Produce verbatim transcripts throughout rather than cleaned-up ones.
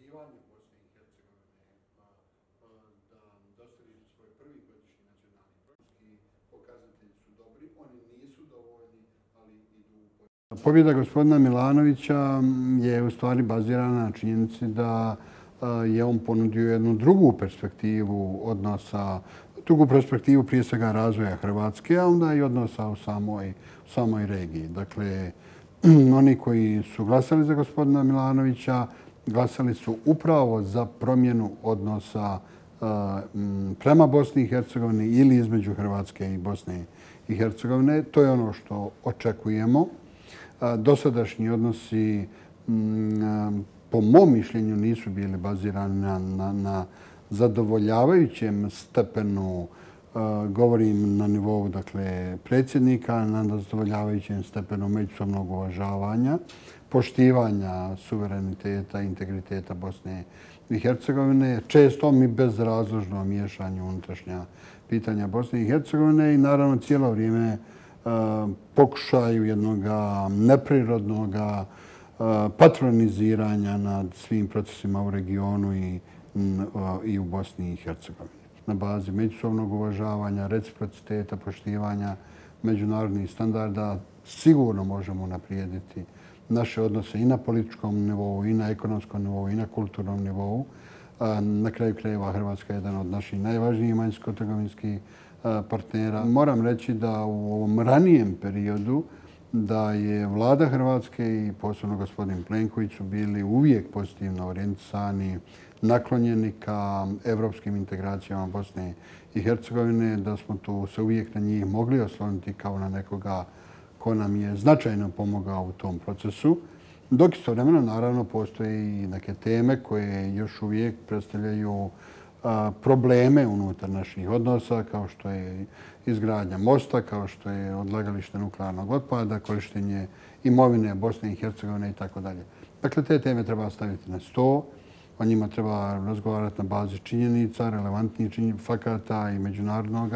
pridruživanju Bosne i Hercegovine da dostavi svoj prvi godišnji nacionalni program. Pokazatelji su dobri, oni nisu dovoljni, ali idu u... Pobjeda gospodina Milanovića je u stvari bazirana na činjenici da je on ponudio jednu drugu perspektivu odnosa, drugu perspektivu prije svega razvoja Hrvatske, a onda i odnosa u samoj, samoj regiji. Dakle, oni koji su glasali za gospodina Milanovića glasali su upravo za promjenu odnosa prema Bosni i Hercegovini ili između Hrvatske i Bosne i Hercegovine. To je ono što očekujemo. Dosadašnji odnosi, po mom mišljenju, nisu bili bazirani na, na, na zadovoljavajućem stepenu, govorim na nivou dakle, predsjednika, na zadovoljavajućem stepenu međusobnog uvažavanja, poštivanja suvereniteta i integriteta Bosne i Hercegovine, često mi bezrazložno miješanju unutrašnja pitanja Bosne i Hercegovine i naravno cijelo vrijeme pokušaju jednog neprirodnog patroniziranja nad svim procesima u regionu i, i u Bosni i Hercegovini. Na bazi međusobnog uvažavanja, reciprociteta, poštivanja međunarodnih standarda sigurno možemo unaprijediti naše odnose i na političkom nivou, i na ekonomskom nivou, i na kulturnom nivou. Na kraju krajeva Hrvatska je jedan od naših najvažnijih vanjsko-trgovinskih partnera. Moram reći da u ovom ranijem periodu da je vlada Hrvatske i posebno gospodin Plenković su bili uvijek pozitivno orijentisani, naklonjeni ka evropskim integracijama Bosne i Hercegovine, da smo tu se uvijek na njih mogli osloniti kao na nekoga ko nam je značajno pomogao u tom procesu. Dok istovremeno, naravno, postoje i neke teme koje još uvijek predstavljaju probleme unutar naših odnosa, kao što je izgradnja mosta, kao što je odlagalište nuklearnog otpada, korištenje imovine Bosne i Hercegovine i tako dalje. Dakle, te teme treba staviti na sto, o njima treba razgovarati na bazi činjenica, relevantnih fakata i međunarodnog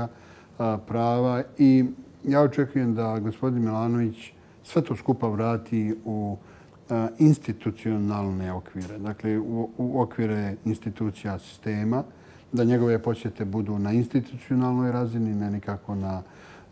prava i ja očekujem da gospodin Milanović sve to skupa vrati u institucionalne okvire, dakle u okvire institucija sistema, da njegove posjete budu na institucionalnoj razini, ne nikako na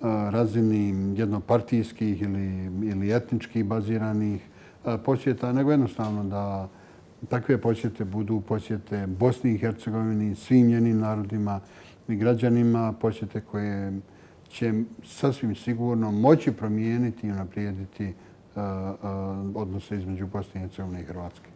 razini jednopartijskih ili, ili etničkih baziranih posjeta, nego jednostavno da takve posjete budu posjete Bosni i Hercegovini, svim njenim narodima i građanima, posjete koje će sasvim sigurno moći promijeniti i unaprijediti odnose između Bosne i Hercegovine i Hrvatske.